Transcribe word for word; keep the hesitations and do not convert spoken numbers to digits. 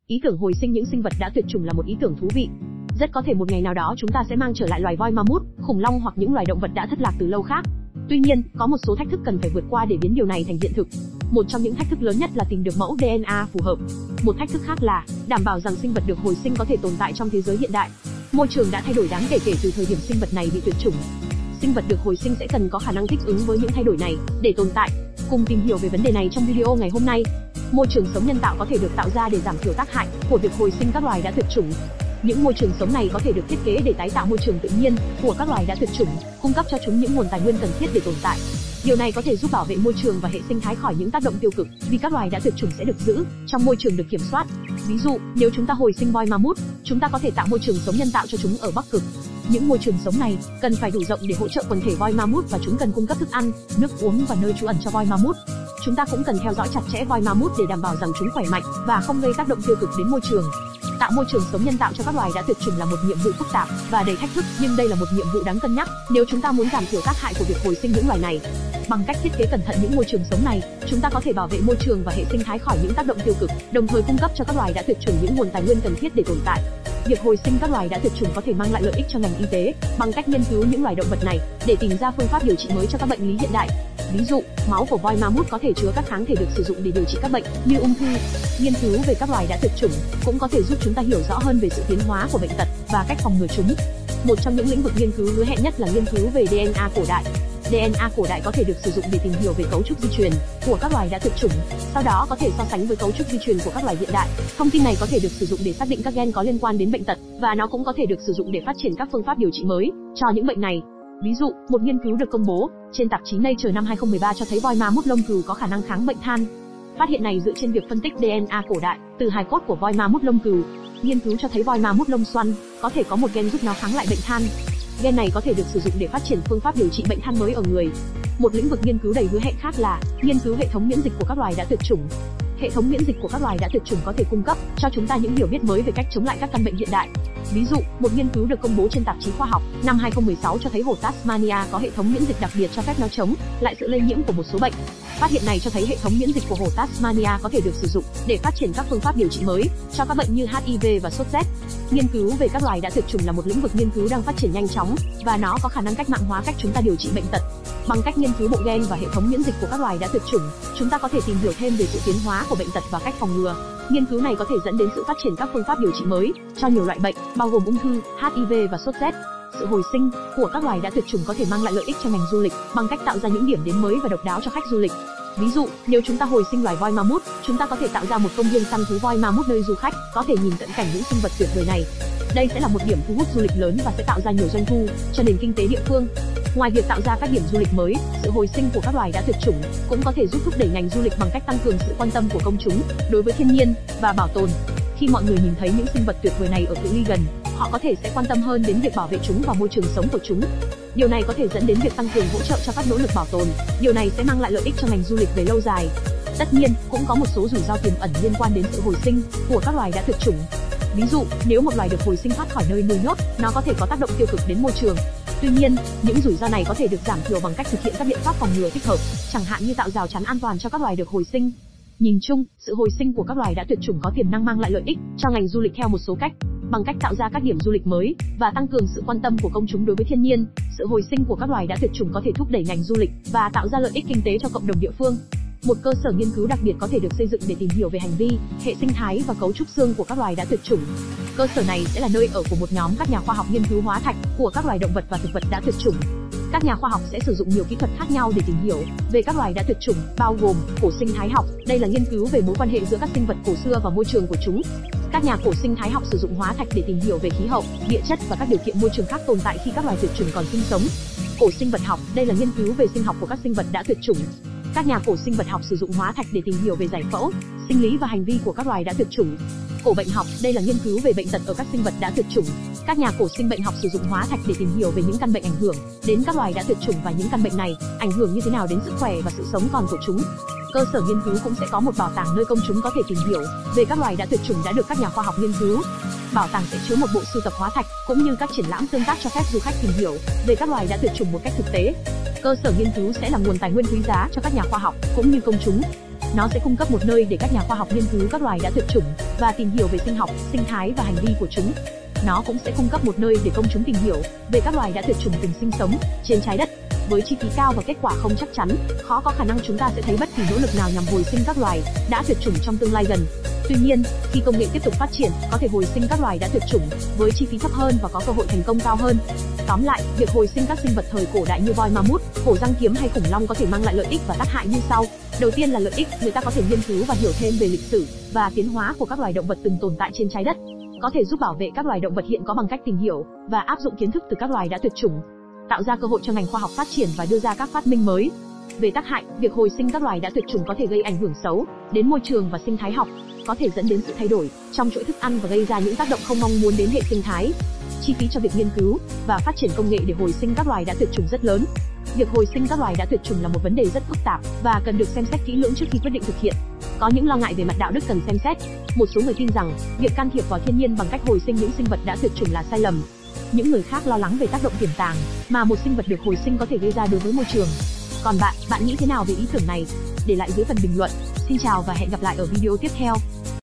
Ý tưởng hồi sinh những sinh vật đã tuyệt chủng là một ý tưởng thú vị. Rất có thể một ngày nào đó chúng ta sẽ mang trở lại loài voi ma mút, khủng long hoặc những loài động vật đã thất lạc từ lâu khác. Tuy nhiên, có một số thách thức cần phải vượt qua để biến điều này thành hiện thực. Một trong những thách thức lớn nhất là tìm được mẫu đê en a phù hợp. Một thách thức khác là đảm bảo rằng sinh vật được hồi sinh có thể tồn tại trong thế giới hiện đại. Môi trường đã thay đổi đáng kể kể từ thời điểm sinh vật này bị tuyệt chủng. Sinh vật được hồi sinh sẽ cần có khả năng thích ứng với những thay đổi này để tồn tại. Cùng tìm hiểu về vấn đề này trong video ngày hôm nay. Môi trường sống nhân tạo có thể được tạo ra để giảm thiểu tác hại của việc hồi sinh các loài đã tuyệt chủng. Những môi trường sống này có thể được thiết kế để tái tạo môi trường tự nhiên của các loài đã tuyệt chủng, cung cấp cho chúng những nguồn tài nguyên cần thiết để tồn tại. Điều này có thể giúp bảo vệ môi trường và hệ sinh thái khỏi những tác động tiêu cực, vì các loài đã tuyệt chủng sẽ được giữ trong môi trường được kiểm soát. Ví dụ, nếu chúng ta hồi sinh voi ma mút, chúng ta có thể tạo môi trường sống nhân tạo cho chúng ở Bắc Cực. Những môi trường sống này cần phải đủ rộng để hỗ trợ quần thể voi ma mút và chúng cần cung cấp thức ăn, nước uống và nơi trú ẩn cho voi ma mút. Chúng ta cũng cần theo dõi chặt chẽ voi ma mút để đảm bảo rằng chúng khỏe mạnh và không gây tác động tiêu cực đến môi trường. Tạo môi trường sống nhân tạo cho các loài đã tuyệt chủng là một nhiệm vụ phức tạp và đầy thách thức, nhưng đây là một nhiệm vụ đáng cân nhắc nếu chúng ta muốn giảm thiểu tác hại của việc hồi sinh những loài này. Bằng cách thiết kế cẩn thận những môi trường sống này, chúng ta có thể bảo vệ môi trường và hệ sinh thái khỏi những tác động tiêu cực, đồng thời cung cấp cho các loài đã tuyệt chủng những nguồn tài nguyên cần thiết để tồn tại. Việc hồi sinh các loài đã tuyệt chủng có thể mang lại lợi ích cho ngành y tế bằng cách nghiên cứu những loài động vật này để tìm ra phương pháp điều trị mới cho các bệnh lý hiện đại. Ví dụ, máu của voi ma mút có thể chứa các kháng thể được sử dụng để điều trị các bệnh như ung thư. Nghiên cứu về các loài đã tuyệt chủng cũng có thể giúp chúng ta hiểu rõ hơn về sự tiến hóa của bệnh tật và cách phòng ngừa chúng. Một trong những lĩnh vực nghiên cứu hứa hẹn nhất là nghiên cứu về đê en a cổ đại. đê en a cổ đại có thể được sử dụng để tìm hiểu về cấu trúc di truyền của các loài đã tuyệt chủng, sau đó có thể so sánh với cấu trúc di truyền của các loài hiện đại. Thông tin này có thể được sử dụng để xác định các gen có liên quan đến bệnh tật, và nó cũng có thể được sử dụng để phát triển các phương pháp điều trị mới cho những bệnh này. Ví dụ, một nghiên cứu được công bố trên tạp chí Nature năm hai không một ba cho thấy voi ma mút lông cừu có khả năng kháng bệnh than. Phát hiện này dựa trên việc phân tích đê en a cổ đại từ hài cốt của voi ma mút lông cừu. Nghiên cứu cho thấy voi ma mút lông xoăn có thể có một gen giúp nó kháng lại bệnh than. Gen này có thể được sử dụng để phát triển phương pháp điều trị bệnh than mới ở người. Một lĩnh vực nghiên cứu đầy hứa hẹn khác là nghiên cứu hệ thống miễn dịch của các loài đã tuyệt chủng. Hệ thống miễn dịch của các loài đã tuyệt chủng có thể cung cấp cho chúng ta những hiểu biết mới về cách chống lại các căn bệnh hiện đại. Ví dụ, một nghiên cứu được công bố trên tạp chí Khoa học năm hai không một sáu cho thấy hổ Tasmania có hệ thống miễn dịch đặc biệt cho phép nó chống lại sự lây nhiễm của một số bệnh. Phát hiện này cho thấy hệ thống miễn dịch của hổ Tasmania có thể được sử dụng để phát triển các phương pháp điều trị mới cho các bệnh như hát i vê và sốt rét. Nghiên cứu về các loài đã tuyệt chủng là một lĩnh vực nghiên cứu đang phát triển nhanh chóng, và nó có khả năng cách mạng hóa cách chúng ta điều trị bệnh tật. Bằng cách nghiên cứu bộ gen và hệ thống miễn dịch của các loài đã tuyệt chủng, chúng ta có thể tìm hiểu thêm về sự tiến hóa của bệnh tật và cách phòng ngừa. Nghiên cứu này có thể dẫn đến sự phát triển các phương pháp điều trị mới cho nhiều loại bệnh, bao gồm ung thư, hát i vê và sốt rét. Sự hồi sinh của các loài đã tuyệt chủng có thể mang lại lợi ích cho ngành du lịch bằng cách tạo ra những điểm đến mới và độc đáo cho khách du lịch. Ví dụ, nếu chúng ta hồi sinh loài voi ma mút, chúng ta có thể tạo ra một công viên săn thú voi ma mút nơi du khách có thể nhìn tận cảnh những sinh vật tuyệt vời này. Đây sẽ là một điểm thu hút du lịch lớn và sẽ tạo ra nhiều doanh thu cho nền kinh tế địa phương. Ngoài việc tạo ra các điểm du lịch mới, sự hồi sinh của các loài đã tuyệt chủng cũng có thể giúp thúc đẩy ngành du lịch bằng cách tăng cường sự quan tâm của công chúng đối với thiên nhiên và bảo tồn. Khi mọi người nhìn thấy những sinh vật tuyệt vời này ở cự ly gần, họ có thể sẽ quan tâm hơn đến việc bảo vệ chúng và môi trường sống của chúng. Điều này có thể dẫn đến việc tăng cường hỗ trợ cho các nỗ lực bảo tồn. Điều này sẽ mang lại lợi ích cho ngành du lịch về lâu dài. Tất nhiên, cũng có một số rủi ro tiềm ẩn liên quan đến sự hồi sinh của các loài đã tuyệt chủng. Ví dụ, nếu một loài được hồi sinh thoát khỏi nơi nuôi nhốt, nó có thể có tác động tiêu cực đến môi trường. Tuy nhiên, những rủi ro này có thể được giảm thiểu bằng cách thực hiện các biện pháp phòng ngừa thích hợp, chẳng hạn như tạo rào chắn an toàn cho các loài được hồi sinh. Nhìn chung, sự hồi sinh của các loài đã tuyệt chủng có tiềm năng mang lại lợi ích cho ngành du lịch theo một số cách. Bằng cách tạo ra các điểm du lịch mới và tăng cường sự quan tâm của công chúng đối với thiên nhiên, sự hồi sinh của các loài đã tuyệt chủng có thể thúc đẩy ngành du lịch và tạo ra lợi ích kinh tế cho cộng đồng địa phương. Một cơ sở nghiên cứu đặc biệt có thể được xây dựng để tìm hiểu về hành vi, hệ sinh thái và cấu trúc xương của các loài đã tuyệt chủng. Cơ sở này sẽ là nơi ở của một nhóm các nhà khoa học nghiên cứu hóa thạch của các loài động vật và thực vật đã tuyệt chủng. Các nhà khoa học sẽ sử dụng nhiều kỹ thuật khác nhau để tìm hiểu về các loài đã tuyệt chủng, bao gồm cổ sinh thái học. Đây là nghiên cứu về mối quan hệ giữa các sinh vật cổ xưa và môi trường của chúng. Các nhà cổ sinh thái học sử dụng hóa thạch để tìm hiểu về khí hậu, địa chất và các điều kiện môi trường khác tồn tại khi các loài tuyệt chủng còn sinh sống. Cổ sinh vật học, đây là nghiên cứu về sinh học của các sinh vật đã tuyệt chủng. Các nhà cổ sinh vật học sử dụng hóa thạch để tìm hiểu về giải phẫu, sinh lý và hành vi của các loài đã tuyệt chủng. Cổ bệnh học, đây là nghiên cứu về bệnh tật ở các sinh vật đã tuyệt chủng. Các nhà cổ sinh bệnh học sử dụng hóa thạch để tìm hiểu về những căn bệnh ảnh hưởng đến các loài đã tuyệt chủng và những căn bệnh này ảnh hưởng như thế nào đến sức khỏe và sự sống còn của chúng. Cơ sở nghiên cứu cũng sẽ có một bảo tàng nơi công chúng có thể tìm hiểu về các loài đã tuyệt chủng đã được các nhà khoa học nghiên cứu. Bảo tàng sẽ chứa một bộ sưu tập hóa thạch cũng như các triển lãm tương tác cho phép du khách tìm hiểu về các loài đã tuyệt chủng một cách thực tế. Cơ sở nghiên cứu sẽ là nguồn tài nguyên quý giá cho các nhà khoa học cũng như công chúng. Nó sẽ cung cấp một nơi để các nhà khoa học nghiên cứu các loài đã tuyệt chủng và tìm hiểu về sinh học, sinh thái và hành vi của chúng. Nó cũng sẽ cung cấp một nơi để công chúng tìm hiểu về các loài đã tuyệt chủng từng sinh sống trên trái đất. Với chi phí cao và kết quả không chắc chắn, khó có khả năng chúng ta sẽ thấy bất kỳ nỗ lực nào nhằm hồi sinh các loài đã tuyệt chủng trong tương lai gần. Tuy nhiên, khi công nghệ tiếp tục phát triển, có thể hồi sinh các loài đã tuyệt chủng với chi phí thấp hơn và có cơ hội thành công cao hơn. Tóm lại, việc hồi sinh các sinh vật thời cổ đại như voi ma mút, hổ răng kiếm hay khủng long có thể mang lại lợi ích và tác hại như sau. Đầu tiên là lợi ích, người ta có thể nghiên cứu và hiểu thêm về lịch sử và tiến hóa của các loài động vật từng tồn tại trên trái đất. Có thể giúp bảo vệ các loài động vật hiện có bằng cách tìm hiểu và áp dụng kiến thức từ các loài đã tuyệt chủng, tạo ra cơ hội cho ngành khoa học phát triển và đưa ra các phát minh mới. Về tác hại, việc hồi sinh các loài đã tuyệt chủng có thể gây ảnh hưởng xấu đến môi trường và sinh thái học, có thể dẫn đến sự thay đổi trong chuỗi thức ăn và gây ra những tác động không mong muốn đến hệ sinh thái. Chi phí cho việc nghiên cứu và phát triển công nghệ để hồi sinh các loài đã tuyệt chủng rất lớn. Việc hồi sinh các loài đã tuyệt chủng là một vấn đề rất phức tạp và cần được xem xét kỹ lưỡng trước khi quyết định thực hiện. Có những lo ngại về mặt đạo đức cần xem xét. Một số người tin rằng việc can thiệp vào thiên nhiên bằng cách hồi sinh những sinh vật đã tuyệt chủng là sai lầm. Những người khác lo lắng về tác động tiềm tàng mà một sinh vật được hồi sinh có thể gây ra đối với môi trường. Còn bạn, bạn nghĩ thế nào về ý tưởng này? Để lại dưới phần bình luận. Xin chào và hẹn gặp lại ở video tiếp theo.